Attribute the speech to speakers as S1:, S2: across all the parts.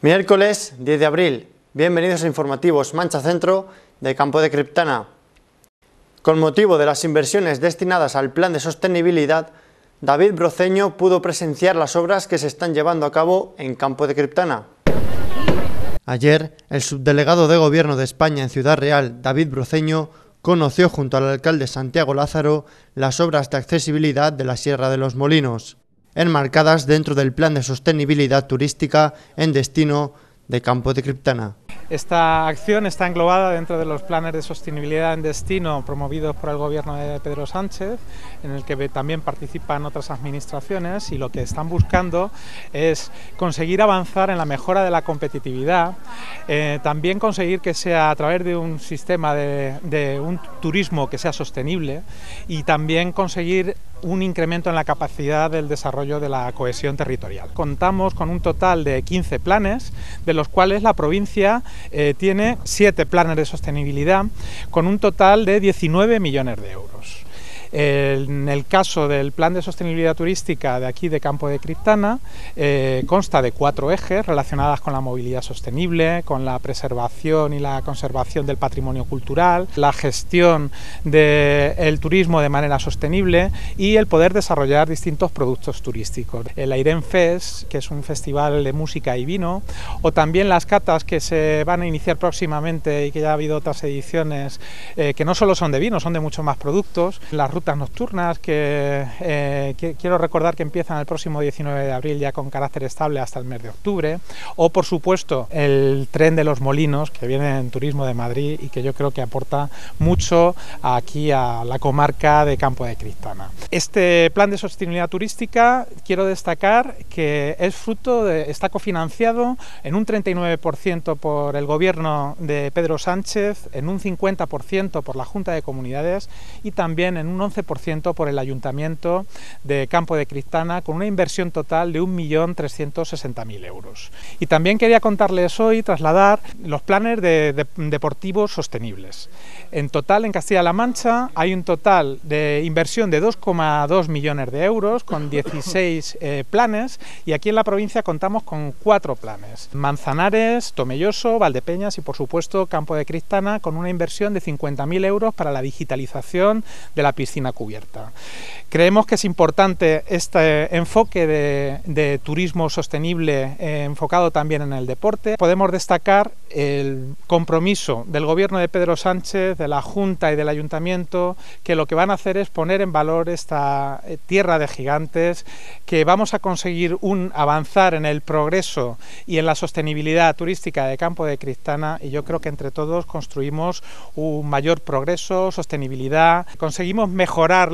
S1: Miércoles 10 de abril, bienvenidos a informativos Mancha Centro de Campo de Criptana. Con motivo de las inversiones destinadas al plan de sostenibilidad, David Broceño pudo presenciar las obras que se están llevando a cabo en Campo de Criptana. Ayer, el subdelegado de Gobierno de España en Ciudad Real, David Broceño, conoció junto al alcalde Santiago Lázaro las obras de accesibilidad de la Sierra de los Molinos, enmarcadas dentro del plan de sostenibilidad turística en destino de Campo de Criptana.
S2: Esta acción está englobada dentro de los planes de sostenibilidad en destino promovidos por el gobierno de Pedro Sánchez, en el que también participan otras administraciones, y lo que están buscando es conseguir avanzar en la mejora de la competitividad, también conseguir que sea a través de un sistema de un turismo que sea sostenible, y también conseguir un incremento en la capacidad del desarrollo de la cohesión territorial. Contamos con un total de 15 planes, de los cuales la provincia tiene 7 planes de sostenibilidad, con un total de 19 millones de euros. En el caso del plan de sostenibilidad turística de aquí de Campo de Criptana, consta de 4 ejes relacionadas con la movilidad sostenible, con la preservación y la conservación del patrimonio cultural, la gestión del turismo de manera sostenible y el poder desarrollar distintos productos turísticos. El Airén Fest, que es un festival de música y vino, o también las catas que se van a iniciar próximamente y que ya ha habido otras ediciones que no solo son de vino, son de muchos más productos. Las rutas nocturnas que quiero recordar que empiezan el próximo 19 de abril ya con carácter estable hasta el mes de octubre, o por supuesto el tren de los Molinos, que viene en Turismo de Madrid y que yo creo que aporta mucho aquí a la comarca de Campo de Criptana. Este plan de sostenibilidad turística, quiero destacar que es está cofinanciado en un 39% por el gobierno de Pedro Sánchez, en un 50% por la Junta de Comunidades y también en un 11% por el Ayuntamiento de Campo de Criptana, con una inversión total de 1.360.000 euros. Y también quería contarles hoy, trasladar los planes deportivos sostenibles. En total, en Castilla-La Mancha, hay un total de inversión de 2,2 millones de euros, con 16 planes, y aquí en la provincia contamos con 4 planes. Manzanares, Tomelloso, Valdepeñas y, por supuesto, Campo de Criptana, con una inversión de 50.000 euros para la digitalización de la piscina cubierta. Creemos que es importante este enfoque de turismo sostenible enfocado también en el deporte. Podemos destacar el compromiso del gobierno de Pedro Sánchez, de la Junta y del Ayuntamiento, que lo que van a hacer es poner en valor esta tierra de gigantes, que vamos a conseguir avanzar en el progreso y en la sostenibilidad turística de Campo de Criptana, y yo creo que entre todos construimos un mayor progreso, sostenibilidad, conseguimos mejorar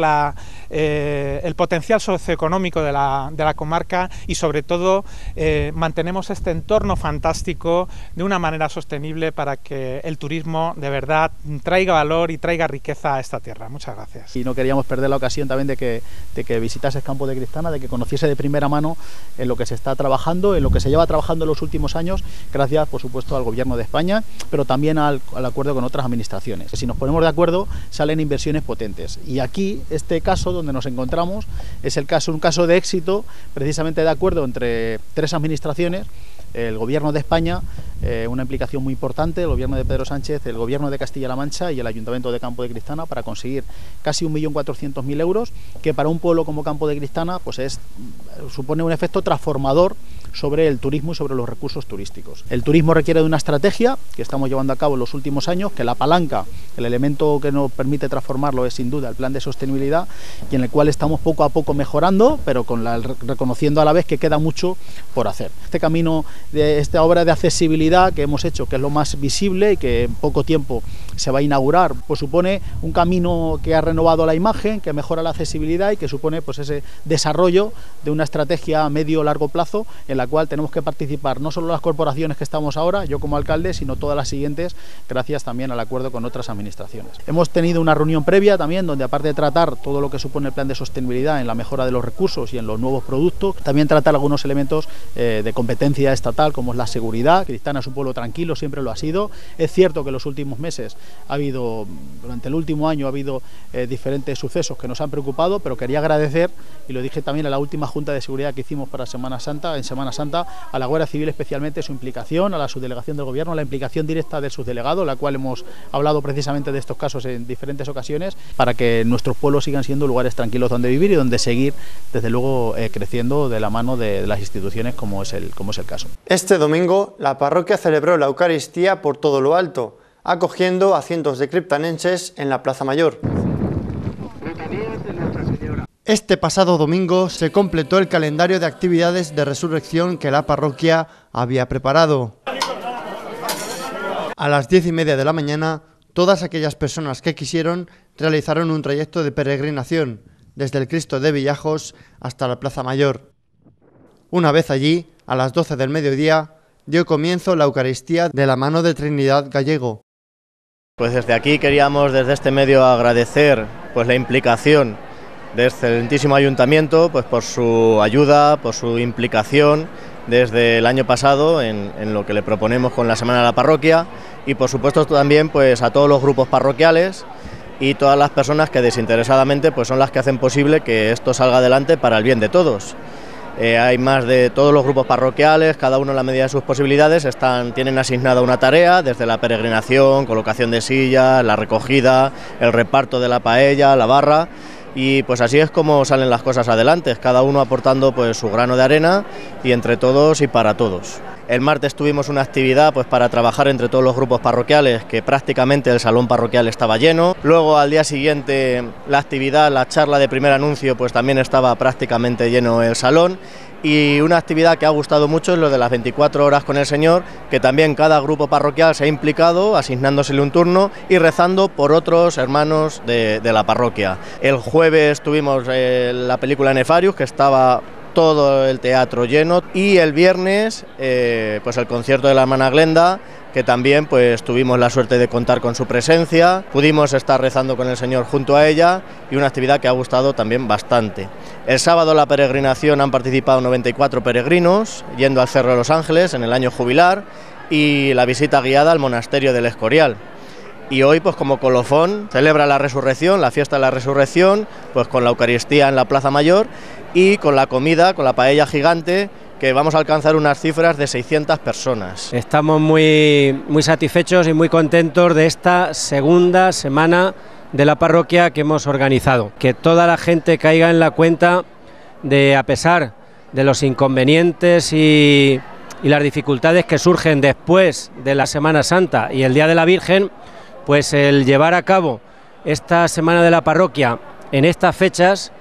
S2: el potencial socioeconómico de la comarca y sobre todo mantenemos este entorno fantástico de una manera sostenible para que el turismo de verdad traiga valor y traiga riqueza a esta tierra. Muchas gracias.
S3: Y no queríamos perder la ocasión también de que visitases Campo de Criptana, de que conociese de primera mano en lo que se está trabajando, en lo que se lleva trabajando en los últimos años, gracias por supuesto al Gobierno de España, pero también al acuerdo con otras administraciones. Si nos ponemos de acuerdo, salen inversiones potentes. Y aquí, este caso donde nos encontramos, es un caso de éxito, precisamente de acuerdo entre 3 administraciones, el Gobierno de España, una implicación muy importante, el Gobierno de Pedro Sánchez, el Gobierno de Castilla-La Mancha y el Ayuntamiento de Campo de Criptana, para conseguir casi 1.400.000 euros, que para un pueblo como Campo de Criptana pues supone un efecto transformador sobre el turismo y sobre los recursos turísticos. El turismo requiere de una estrategia que estamos llevando a cabo en los últimos años, que la palanca, el elemento que nos permite transformarlo es sin duda el plan de sostenibilidad, y en el cual estamos poco a poco mejorando, pero reconociendo a la vez que queda mucho por hacer. Este camino de esta obra de accesibilidad que hemos hecho, que es lo más visible y que en poco tiempo se va a inaugurar, pues supone un camino que ha renovado la imagen, que mejora la accesibilidad y que supone pues ese desarrollo de una estrategia a medio o largo plazo en la cual tenemos que participar no solo las corporaciones que estamos ahora, yo como alcalde, sino todas las siguientes, gracias también al acuerdo con otras administraciones. Hemos tenido una reunión previa también, donde aparte de tratar todo lo que supone el plan de sostenibilidad en la mejora de los recursos y en los nuevos productos, también tratar algunos elementos de competencia estatal, como es la seguridad. Criptana es un pueblo tranquilo, siempre lo ha sido. Es cierto que en los últimos meses durante el último año ha habido diferentes sucesos que nos han preocupado, pero quería agradecer, y lo dije también en la última Junta de Seguridad que hicimos para Semana Santa, a la Guardia Civil especialmente su implicación, a la subdelegación del Gobierno, la implicación directa del subdelegado, la cual hemos hablado precisamente de estos casos en diferentes ocasiones, para que nuestros pueblos sigan siendo lugares tranquilos donde vivir y donde seguir, desde luego, creciendo de la mano de las instituciones como es el caso.
S1: Este domingo la parroquia celebró la Eucaristía por todo lo alto, acogiendo a cientos de criptanenses en la Plaza Mayor. Este pasado domingo se completó el calendario de actividades de resurrección que la parroquia había preparado. A las 10:30 de la mañana, todas aquellas personas que quisieron realizaron un trayecto de peregrinación desde el Cristo de Villajos hasta la Plaza Mayor. Una vez allí, a las 12 del mediodía, dio comienzo la Eucaristía de la mano de Trinidad Gallego.
S4: Pues desde aquí queríamos, desde este medio, agradecer pues la implicación del excelentísimo Ayuntamiento pues por su ayuda, por su implicación desde el año pasado en lo que le proponemos con la Semana de la Parroquia, y por supuesto también pues a todos los grupos parroquiales y todas las personas que desinteresadamente pues son las que hacen posible que esto salga adelante para el bien de todos. Hay más de todos los grupos parroquiales, cada uno en la medida de sus posibilidades tienen asignada una tarea, desde la peregrinación, colocación de sillas, la recogida, el reparto de la paella, la barra, y pues así es como salen las cosas adelante, cada uno aportando pues su grano de arena y entre todos y para todos. El martes tuvimos una actividad pues para trabajar entre todos los grupos parroquiales, que prácticamente el salón parroquial estaba lleno. Luego al día siguiente la charla de primer anuncio, pues también estaba prácticamente lleno el salón. Y una actividad que ha gustado mucho es lo de las 24 horas con el Señor, que también cada grupo parroquial se ha implicado, asignándosele un turno y rezando por otros hermanos de la parroquia. El jueves tuvimos la película Nefarius, que estaba todo el teatro lleno, y el viernes pues el concierto de la hermana Glenda, que también pues tuvimos la suerte de contar con su presencia, pudimos estar rezando con el Señor junto a ella, y una actividad que ha gustado también bastante. El sábado la peregrinación han participado 94 peregrinos yendo al Cerro de los Ángeles en el año jubilar, y la visita guiada al monasterio del Escorial. Y hoy pues como colofón celebra la resurrección, la fiesta de la resurrección, pues con la Eucaristía en la Plaza Mayor y con la comida, con la paella gigante, que vamos a alcanzar unas cifras de 600 personas.
S5: Estamos muy satisfechos y muy contentos de esta segunda semana de la parroquia que hemos organizado. Que toda la gente caiga en la cuenta de, a pesar de los inconvenientes y las dificultades que surgen después de la Semana Santa y el Día de la Virgen, pues el llevar a cabo esta semana de la parroquia en estas fechas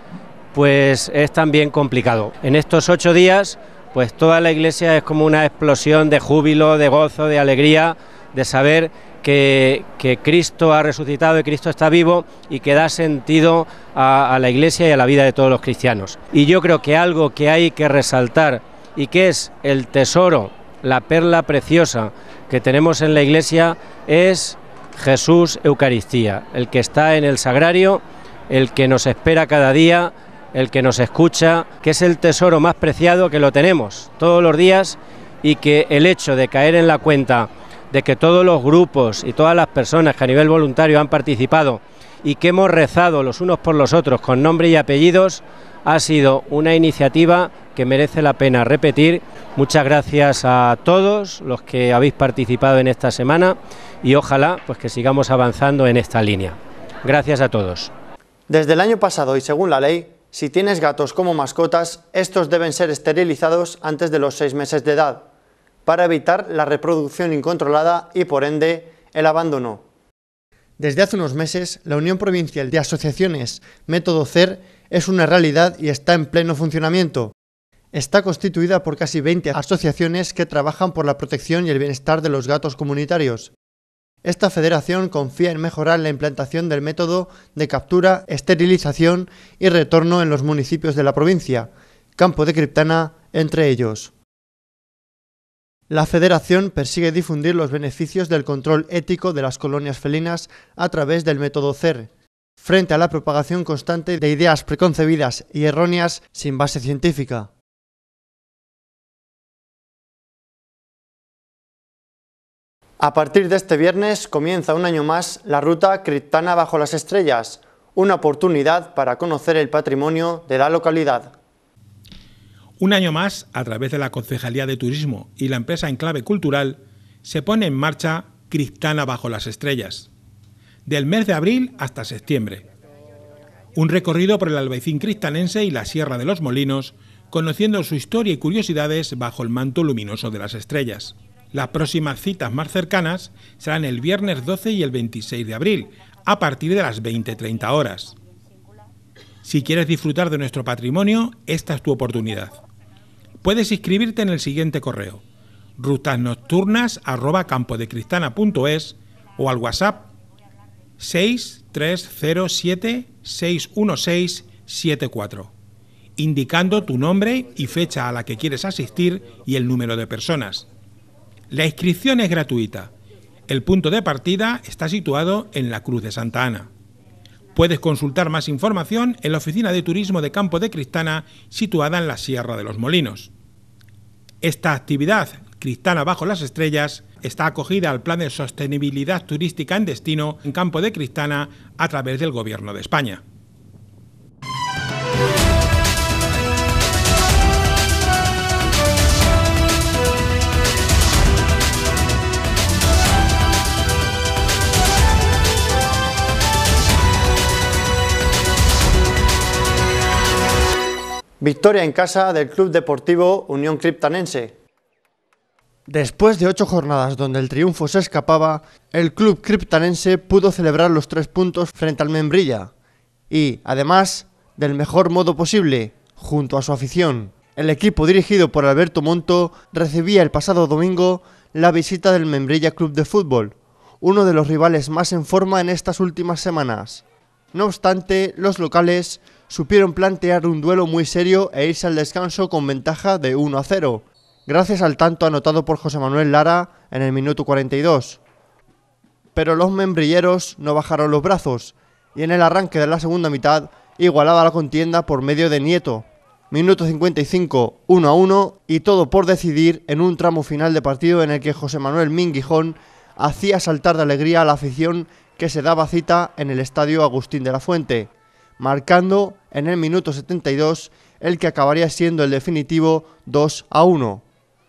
S5: pues es también complicado. En estos 8 días pues toda la iglesia es como una explosión de júbilo, de gozo, de alegría, de saber que Cristo ha resucitado y Cristo está vivo, y que da sentido a la iglesia y a la vida de todos los cristianos. Y yo creo que algo que hay que resaltar, y que es el tesoro, la perla preciosa que tenemos en la iglesia, es Jesús Eucaristía, el que está en el sagrario, el que nos espera cada día, el que nos escucha, que es el tesoro más preciado, que lo tenemos todos los días, y que el hecho de caer en la cuenta de que todos los grupos y todas las personas que a nivel voluntario han participado y que hemos rezado los unos por los otros con nombre y apellidos, ha sido una iniciativa que merece la pena repetir. Muchas gracias a todos los que habéis participado en esta semana, y ojalá pues que sigamos avanzando en esta línea. Gracias a todos.
S1: Desde el año pasado, y según la ley, si tienes gatos como mascotas, estos deben ser esterilizados antes de los 6 meses de edad, para evitar la reproducción incontrolada y, por ende, el abandono. Desde hace unos meses, la Unión Provincial de Asociaciones Método CER es una realidad y está en pleno funcionamiento. Está constituida por casi 20 asociaciones que trabajan por la protección y el bienestar de los gatos comunitarios. Esta federación confía en mejorar la implantación del método de captura, esterilización y retorno en los municipios de la provincia, Campo de Criptana entre ellos. La federación persigue difundir los beneficios del control ético de las colonias felinas a través del método CER, frente a la propagación constante de ideas preconcebidas y erróneas sin base científica. A partir de este viernes comienza un año más la ruta Criptana bajo las estrellas, una oportunidad para conocer el patrimonio de la localidad.
S6: Un año más, a través de la Concejalía de Turismo y la empresa Enclave Cultural, se pone en marcha Criptana bajo las estrellas, del mes de abril hasta septiembre. Un recorrido por el Albaicín criptanense y la Sierra de los Molinos, conociendo su historia y curiosidades bajo el manto luminoso de las estrellas. Las próximas citas más cercanas serán el viernes 12 y el 26 de abril, a partir de las 20:30 horas. Si quieres disfrutar de nuestro patrimonio, esta es tu oportunidad. Puedes inscribirte en el siguiente correo: rutasnocturnas@campodecristana.es o al WhatsApp 6307-61674, indicando tu nombre y fecha a la que quieres asistir y el número de personas. La inscripción es gratuita. El punto de partida está situado en la Cruz de Santa Ana. Puedes consultar más información en la Oficina de Turismo de Campo de Criptana, situada en la Sierra de los Molinos. Esta actividad, Criptana bajo las estrellas, está acogida al Plan de Sostenibilidad Turística en Destino en Campo de Criptana a través del Gobierno de España.
S1: Victoria en casa del Club Deportivo Unión Criptanense. Después de 8 jornadas donde el triunfo se escapaba, el club criptanense pudo celebrar los 3 puntos frente al Membrilla y, además, del mejor modo posible, junto a su afición. El equipo dirigido por Alberto Monto recibía el pasado domingo la visita del Membrilla Club de Fútbol, uno de los rivales más en forma en estas últimas semanas. No obstante, los locales supieron plantear un duelo muy serio e irse al descanso con ventaja de 1-0, gracias al tanto anotado por José Manuel Lara en el minuto 42. Pero los membrilleros no bajaron los brazos y en el arranque de la segunda mitad igualaba la contienda por medio de Nieto. Minuto 55, 1-1 y todo por decidir en un tramo final de partido en el que José Manuel Minguijón hacía saltar de alegría a la afición que se daba cita en el estadio Agustín de la Fuente, marcando en el minuto 72 el que acabaría siendo el definitivo 2-1.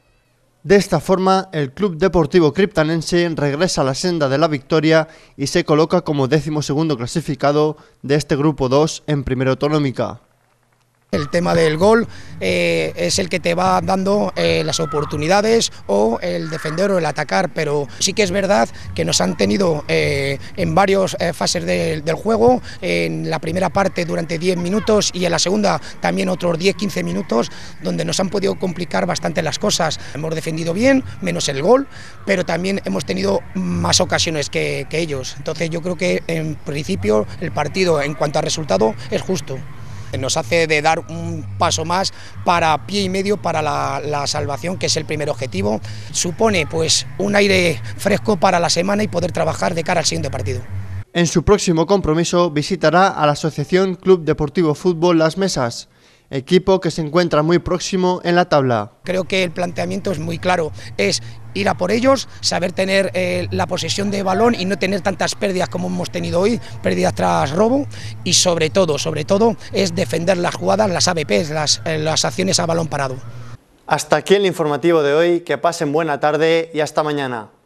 S1: De esta forma, el Club Deportivo Criptanense regresa a la senda de la victoria y se coloca como 12º clasificado de este grupo 2 en Primera Autonómica.
S7: El tema del gol es el que te va dando las oportunidades o el defender o el atacar, pero sí que es verdad que nos han tenido en varias fases del juego, en la primera parte durante 10 minutos y en la segunda también otros 10-15 minutos, donde nos han podido complicar bastante las cosas. Hemos defendido bien, menos el gol, pero también hemos tenido más ocasiones que ellos. Entonces yo creo que en principio el partido en cuanto a resultado es justo. Nos hace de dar un paso más para pie y medio para la salvación, que es el primer objetivo. Supone pues un aire fresco para la semana y poder trabajar de cara al siguiente partido.
S1: En su próximo compromiso visitará a la Asociación Club Deportivo Fútbol Las Mesas, equipo que se encuentra muy próximo en la tabla.
S7: Creo que el planteamiento es muy claro, es ir a por ellos, saber tener la posesión de balón y no tener tantas pérdidas como hemos tenido hoy, pérdidas tras robo, y sobre todo es defender las jugadas, las ABPs, las acciones a balón parado.
S1: Hasta aquí el informativo de hoy, que pasen buena tarde y hasta mañana.